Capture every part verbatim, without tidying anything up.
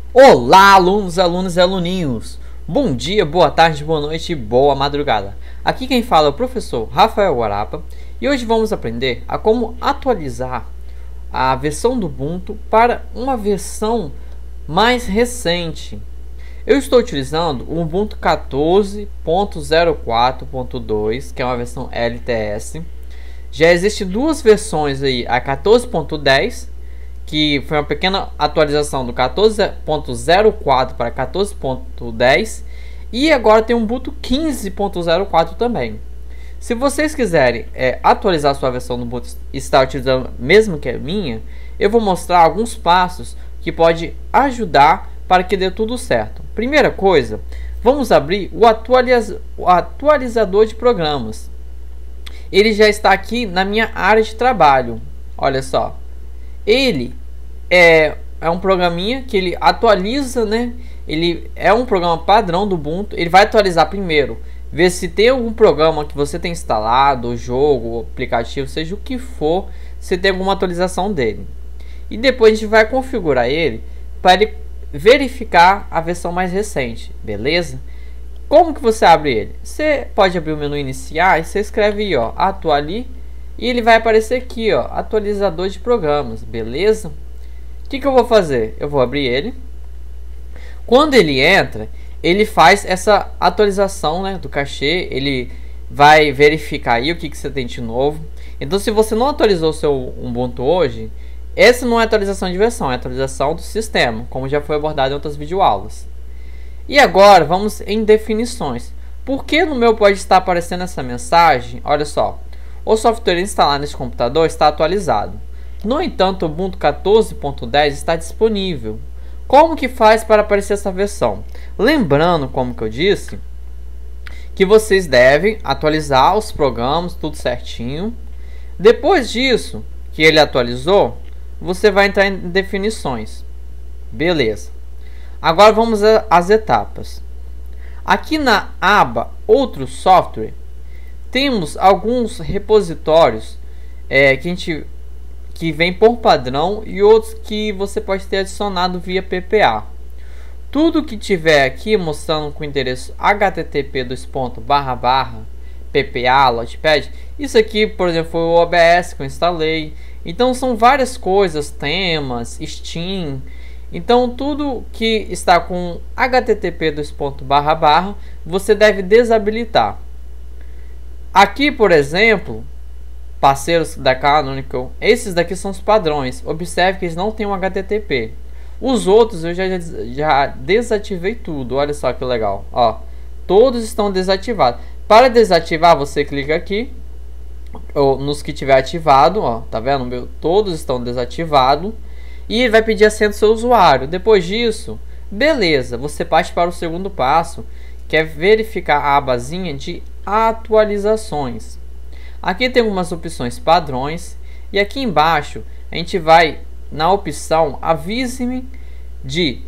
Olá, alunos, alunas e aluninhos! Bom dia, boa tarde, boa noite e boa madrugada. Aqui quem fala é o professor Rafael Guarapa e hoje vamos aprender a como atualizar a versão do Ubuntu para uma versão mais recente. Eu estou utilizando o Ubuntu quatorze ponto zero quatro ponto dois, que é uma versão L T S. Já existem duas versões aí, a quatorze ponto dez, que foi uma pequena atualização do quatorze ponto zero quatro para quatorze ponto dez, e agora tem um Ubuntu quinze ponto zero quatro também. Se vocês quiserem é, atualizar sua versão do Ubuntu e estar utilizando mesmo que a minha, eu vou mostrar alguns passos que pode ajudar para que dê tudo certo. Primeira coisa, vamos abrir o, atualiz o atualizador de programas. Ele já está aqui na minha área de trabalho. Olha só, ele é, é um programinha que ele atualiza, né? Ele é um programa padrão do Ubuntu. Ele vai atualizar primeiro, ver se tem algum programa que você tem instalado, jogo, aplicativo, seja o que for, se tem alguma atualização dele. E depois a gente vai configurar ele para ele verificar a versão mais recente, beleza? Como que você abre ele? Você pode abrir o menu iniciar e você escreve aí, ó, atuali, e ele vai aparecer aqui, ó, atualizador de programas, beleza? O que que eu vou fazer? Eu vou abrir ele. Quando ele entra, ele faz essa atualização, né, do cachê. Ele vai verificar aí o que que você tem de novo. Então, se você não atualizou o seu Ubuntu hoje, essa não é atualização de versão, é atualização do sistema, como já foi abordado em outras videoaulas. E agora vamos em definições. Por que no meu pode estar aparecendo essa mensagem? Olha só, o software instalado nesse computador está atualizado. No entanto, o Ubuntu quatorze ponto dez está disponível. Como que faz para aparecer essa versão? Lembrando, como que eu disse, que vocês devem atualizar os programas, tudo certinho. Depois disso, que ele atualizou, você vai entrar em definições. Beleza. Agora vamos às etapas. Aqui na aba Outro Software, temos alguns repositórios é, que a gente que vem por padrão e outros que você pode ter adicionado via P P A. Tudo que tiver aqui mostrando com endereço H T T P dois pontos barra barra P P A Launchpad, isso aqui, por exemplo, foi o O B S que eu instalei. Então são várias coisas, temas, Steam. Então tudo que está com H T T P dois pontos barra barra você deve desabilitar. Aqui, por exemplo, parceiros da Canonical, esses daqui são os padrões. Observe que eles não têm um H T T P. Os outros eu já, já desativei tudo. Olha só que legal. Ó, todos estão desativados. Para desativar, você clica aqui, ou nos que tiver ativado, ó, tá vendo? Meu, todos estão desativados. E ele vai pedir a senha do seu usuário. Depois disso, beleza, você parte para o segundo passo, que é verificar a abazinha de atualizações. Aqui tem algumas opções padrões. E aqui embaixo, a gente vai na opção avise-me de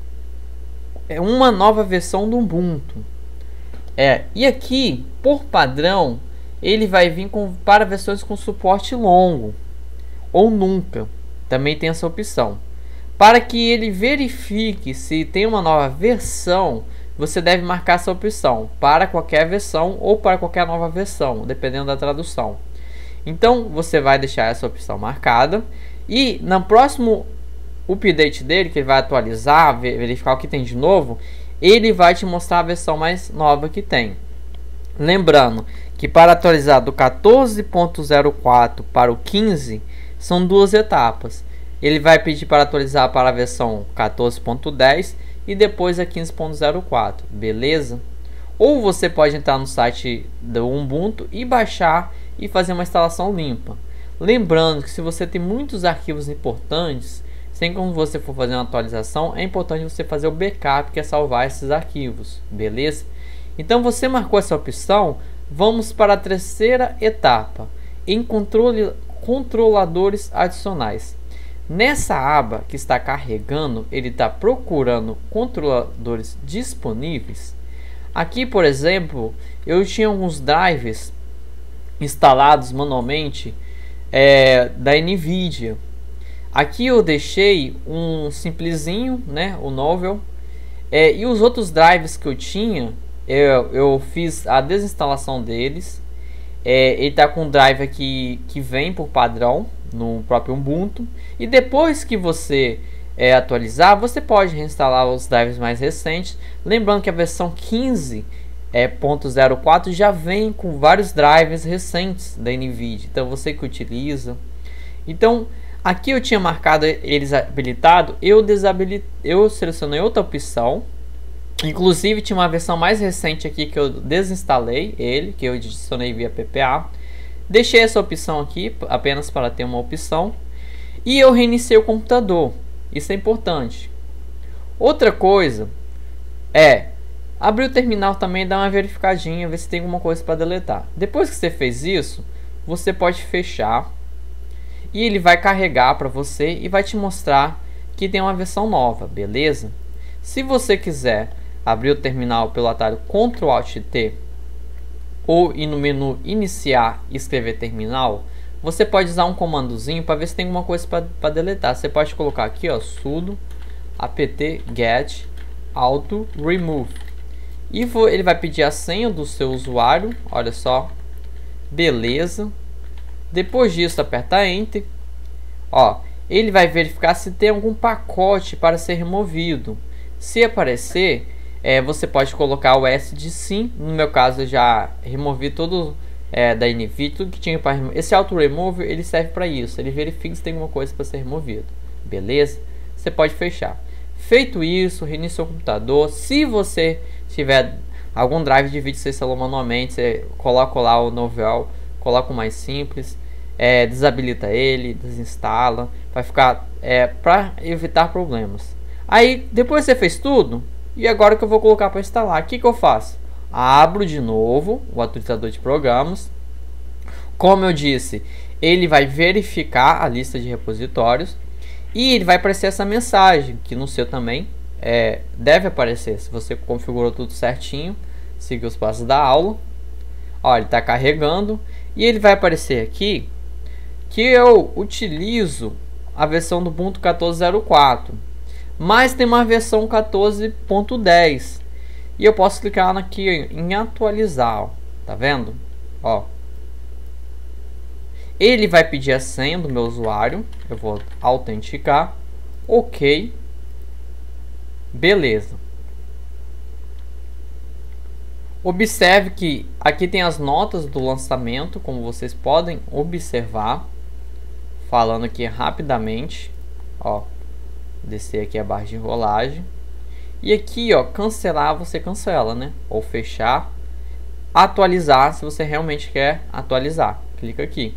uma nova versão do Ubuntu. É, e aqui, por padrão, ele vai vir com, para versões com suporte longo ou nunca. Também tem essa opção. Para que ele verifique se tem uma nova versão, você deve marcar essa opção para qualquer versão ou para qualquer nova versão, dependendo da tradução. Então você vai deixar essa opção marcada e no próximo update dele, que ele vai atualizar, verificar o que tem de novo, ele vai te mostrar a versão mais nova que tem. Lembrando que para atualizar do quatorze ponto zero quatro para o quinze, são duas etapas. Ele vai pedir para atualizar para a versão quatorze ponto dez e depois a quinze ponto zero quatro, beleza? Ou você pode entrar no site do Ubuntu e baixar e fazer uma instalação limpa. Lembrando que se você tem muitos arquivos importantes, sem como você for fazer uma atualização, é importante você fazer o backup, que é salvar esses arquivos, beleza? Então você marcou essa opção, vamos para a terceira etapa, em controle controladores adicionais. Nessa aba que está carregando, ele está procurando controladores disponíveis. Aqui, por exemplo, eu tinha alguns drivers instalados manualmente é, da NVIDIA. Aqui eu deixei um simplesinho, né, o Novel, é, e os outros drives que eu tinha, eu, eu fiz a desinstalação deles. É, ele está com um drive aqui que vem por padrão no próprio Ubuntu, e depois que você é, atualizar, você pode reinstalar os drives mais recentes, lembrando que a versão quinze ponto zero quatro já vem com vários drivers recentes da NVIDIA, então você que utiliza. Então aqui eu tinha marcado eles habilitado, eu desabilitei, eu selecionei outra opção. Inclusive tinha uma versão mais recente aqui que eu desinstalei ele, que eu adicionei via P P A. Deixei essa opção aqui apenas para ter uma opção, e eu reiniciei o computador. Isso é importante. Outra coisa é abrir o terminal também, dar uma verificadinha, ver se tem alguma coisa para deletar. Depois que você fez isso, você pode fechar e ele vai carregar para você e vai te mostrar que tem uma versão nova, beleza? Se você quiser abrir o terminal pelo atalho control alt T ou ir no menu iniciar e escrever terminal, você pode usar um comandozinho para ver se tem alguma coisa para deletar. Você pode colocar aqui, ó, sudo apt get auto remove, e for, ele vai pedir a senha do seu usuário, olha só, beleza. Depois disso, apertar enter, ó, ele vai verificar se tem algum pacote para ser removido. Se aparecer, é, você pode colocar o S de sim. No meu caso, eu já removi todo é, da NVIDIA, tudo que tinha para remover. Esse auto remove ele serve para isso, ele verifica se tem alguma coisa para ser removido, beleza? Você pode fechar. Feito isso, reinicia o computador. Se você tiver algum drive de vídeo que você instalou manualmente, você coloca lá o Novel, coloca o mais simples, é, desabilita ele, desinstala, vai ficar é, para evitar problemas. Aí depois você fez tudo, e agora que eu vou colocar para instalar, o que, que eu faço? Abro de novo o atualizador de programas. Como eu disse, ele vai verificar a lista de repositórios e ele vai aparecer essa mensagem, que no seu também é, deve aparecer, se você configurou tudo certinho, seguiu os passos da aula. Ó, ele está carregando e ele vai aparecer aqui que eu utilizo a versão do Ubuntu quatorze zero quatro, mas tem uma versão quatorze ponto dez e eu posso clicar aqui em atualizar, ó, tá vendo? Ó, ele vai pedir a senha do meu usuário, eu vou autenticar, ok, beleza. Observe que aqui tem as notas do lançamento, como vocês podem observar. Falando aqui rapidamente, ó, descer aqui a barra de rolagem, e aqui, ó, cancelar, você cancela, né? Ou fechar, atualizar, se você realmente quer atualizar, clica aqui.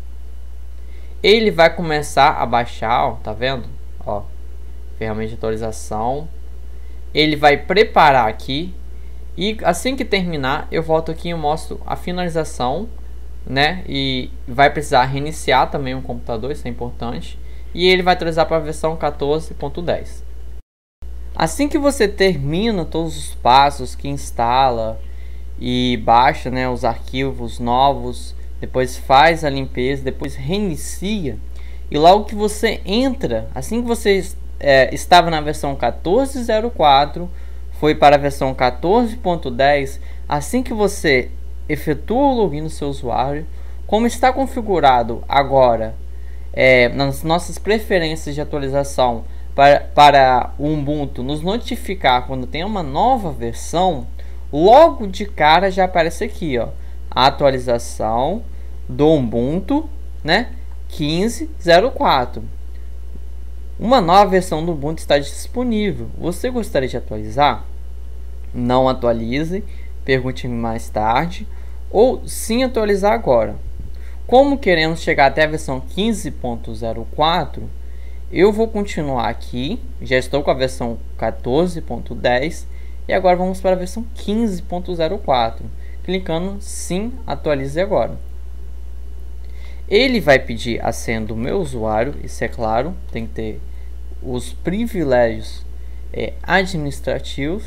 Ele vai começar a baixar, ó, tá vendo? Ó, ferramenta de atualização. Ele vai preparar aqui e assim que terminar, eu volto aqui e mostro a finalização, né? E vai precisar reiniciar também o computador, isso é importante. E ele vai atualizar para a versão quatorze ponto dez. Assim que você termina todos os passos, que instala e baixa, né, os arquivos novos, depois faz a limpeza, depois reinicia, e logo que você entra, assim que você é, estava na versão quatorze ponto zero quatro, foi para a versão quatorze ponto dez, assim que você efetua o login no seu usuário, como está configurado agora é, nas nossas preferências de atualização para, para o Ubuntu nos notificar quando tem uma nova versão, logo de cara já aparece aqui, ó, a atualização do Ubuntu, né, quinze ponto zero quatro. Uma nova versão do Ubuntu está disponível. Você gostaria de atualizar? Não atualize, pergunte-me mais tarde, ou sim atualizar agora. Como queremos chegar até a versão quinze ponto zero quatro, eu vou continuar aqui. Já estou com a versão quatorze ponto dez e agora vamos para a versão quinze ponto zero quatro, clicando sim, atualize agora. Ele vai pedir a senha do meu usuário, isso é claro, tem que ter os privilégios é, administrativos.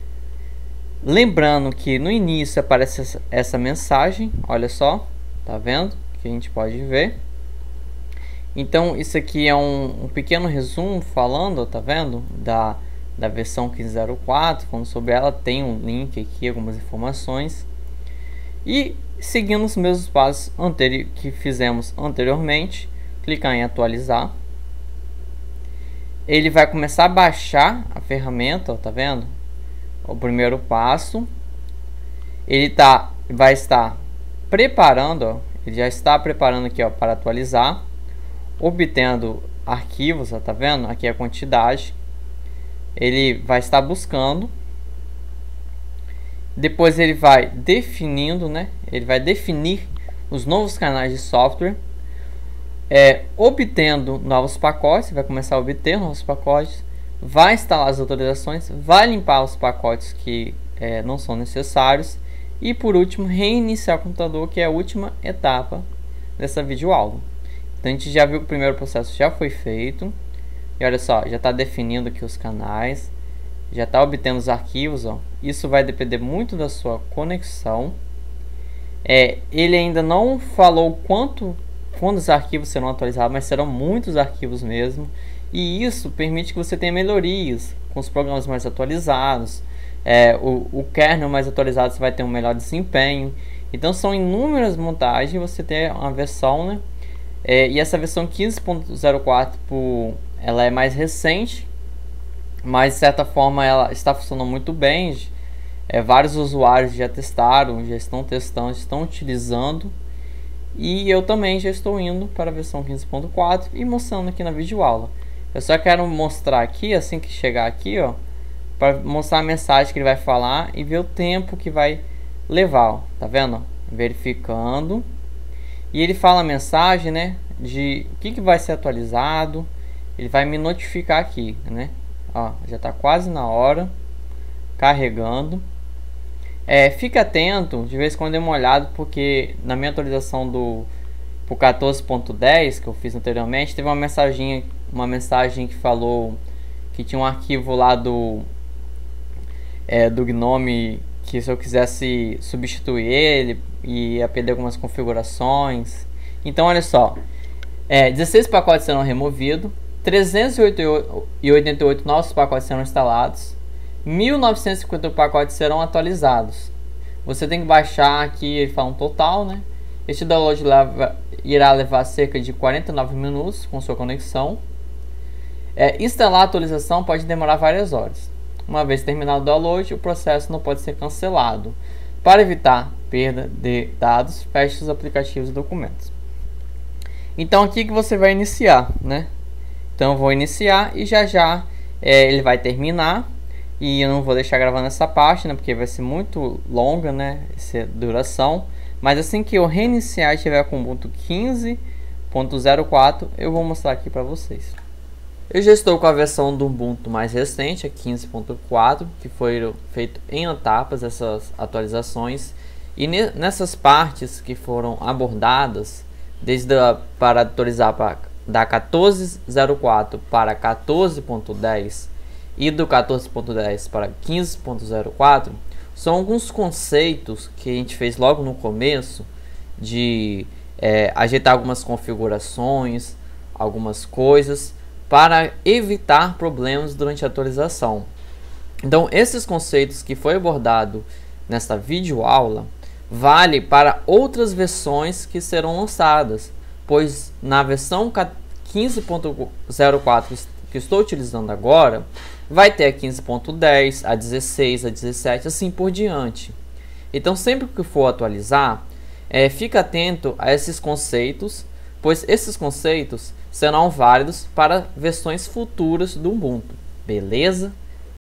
Lembrando que no início aparece essa, essa mensagem, olha só, tá vendo? Que a gente pode ver. Então isso aqui é um, um pequeno resumo falando, tá vendo, da, da versão quinze ponto zero quatro, falando sobre ela. Tem um link aqui, algumas informações, e seguindo os mesmos passos anteri que fizemos anteriormente, clicar em atualizar. Ele vai começar a baixar a ferramenta, ó, tá vendo? O primeiro passo, ele tá, vai estar preparando, ó, ele já está preparando aqui, ó, para atualizar, obtendo arquivos, ó, tá vendo? Aqui é a quantidade. Ele vai estar buscando, depois ele vai definindo, né? Ele vai definir os novos canais de software, é, obtendo novos pacotes. Vai começar a obter novos pacotes, vai instalar as autorizações, vai limpar os pacotes que é, não são necessários, e por último reiniciar o computador, que é a última etapa dessa videoaula. Então a gente já viu que o primeiro processo já foi feito, e olha só, já está definindo aqui os canais, já está obtendo os arquivos, ó. Isso vai depender muito da sua conexão. É, ele ainda não falou quanto quantos arquivos serão atualizados, mas serão muitos arquivos mesmo, e isso permite que você tenha melhorias com os programas mais atualizados. É, o, o kernel mais atualizado, você vai ter um melhor desempenho. Então são inúmeras montagens, você tem uma versão, né? É, e essa versão quinze ponto zero quatro, ela é mais recente, mas de certa forma ela está funcionando muito bem. É, vários usuários já testaram, já estão testando, estão utilizando, e eu também já estou indo para a versão quinze ponto quatro e mostrando aqui na videoaula. Eu só quero mostrar aqui, assim que chegar aqui, ó, para mostrar a mensagem que ele vai falar e ver o tempo que vai levar, ó, tá vendo? Verificando, e ele fala a mensagem, né, de o que, que vai ser atualizado. Ele vai me notificar aqui, né? Ó, já está quase na hora, carregando. É, fica atento, de vez em quando dê uma olhada, porque na minha atualização do quatorze ponto dez que eu fiz anteriormente, teve uma mensagem, uma mensagem que falou que tinha um arquivo lá do é, do Gnome, que se eu quisesse substituir ele, ia perder algumas configurações. Então olha só, é, dezesseis pacotes serão removidos, trezentos e oitenta e oito novos pacotes serão instalados, mil novecentos e cinquenta pacotes serão atualizados. Você tem que baixar aqui, ele fala um total, né? Este download leva, irá levar cerca de quarenta e nove minutos com sua conexão. É, instalar a atualização pode demorar várias horas. Uma vez terminado o download, o processo não pode ser cancelado. Para evitar perda de dados, feche os aplicativos e documentos. Então aqui que você vai iniciar, né? Então eu vou iniciar e já já é, ele vai terminar. E eu não vou deixar gravando essa parte, né, porque vai ser muito longa, né, essa duração. Mas assim que eu reiniciar e estiver com o Ubuntu quinze ponto zero quatro, eu vou mostrar aqui para vocês. Eu já estou com a versão do Ubuntu mais recente, a quinze ponto quatro, que foi feito em etapas essas atualizações. E nessas partes que foram abordadas, desde a, para atualizar para, da quatorze ponto zero quatro para quatorze ponto dez, e do quatorze ponto dez para quinze ponto zero quatro, são alguns conceitos que a gente fez logo no começo, de é, ajeitar algumas configurações, algumas coisas, para evitar problemas durante a atualização. Então esses conceitos que foi abordado nesta videoaula vale para outras versões que serão lançadas, pois na versão quinze ponto zero quatro que estou utilizando agora, vai ter a quinze ponto dez, a dezesseis, a dezessete, assim por diante. Então sempre que for atualizar, é, fica atento a esses conceitos, pois esses conceitos serão válidos para versões futuras do Ubuntu, beleza?